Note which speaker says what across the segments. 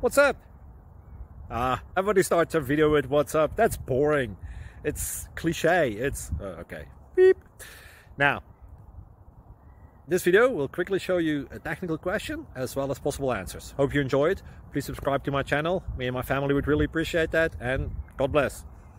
Speaker 1: What's up? Everybody starts a video with what's up. That's boring. It's cliche. It's okay. Beep. Now, this video will quickly show you a technical question as well as possible answers. Hope you enjoy it. Please subscribe to my channel. Me and my family would really appreciate that, and God bless.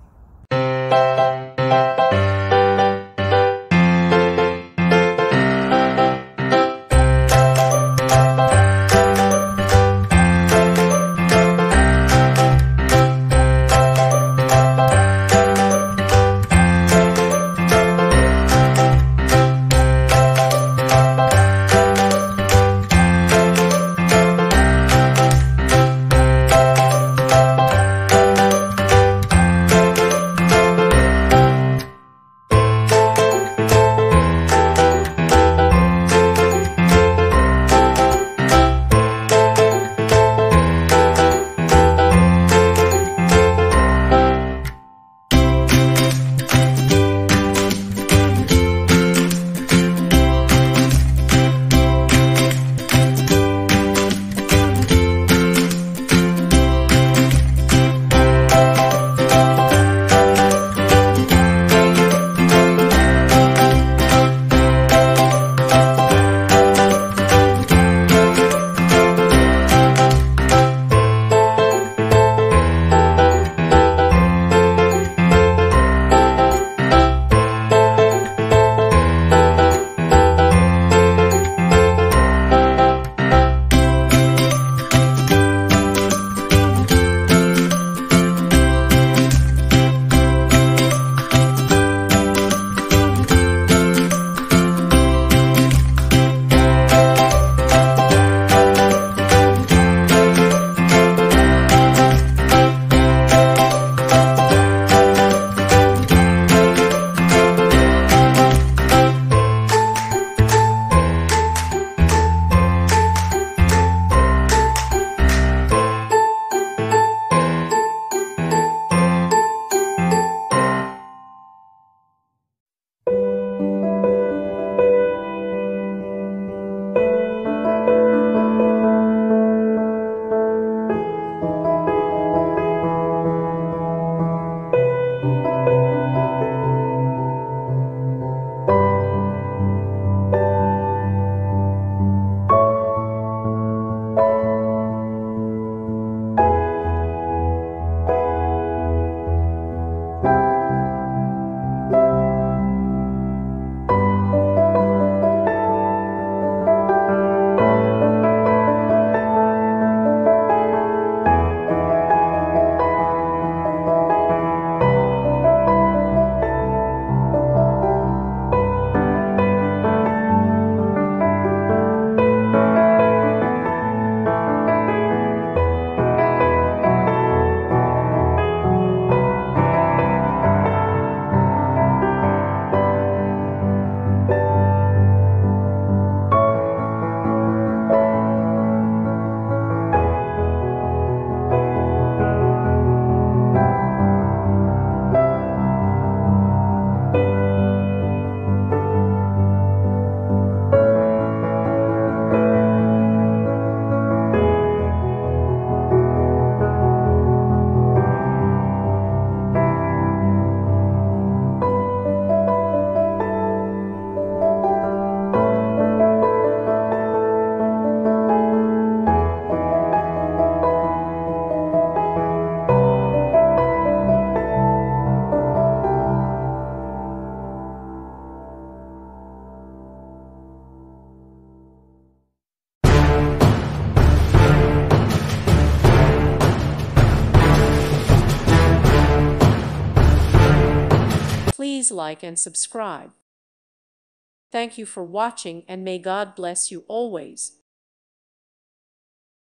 Speaker 2: Please like and subscribe. Thank you for watching, and may God bless you always.